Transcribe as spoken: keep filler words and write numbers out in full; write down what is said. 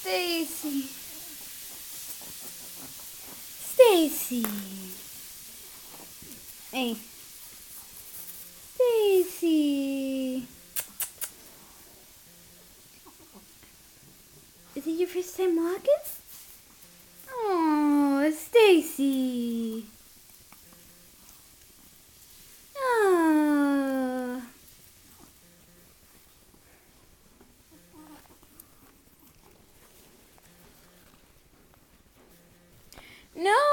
Stacy. Stacy. Hey. Stacy. Is it your first time walking? Oh, Stacy. Oh. No.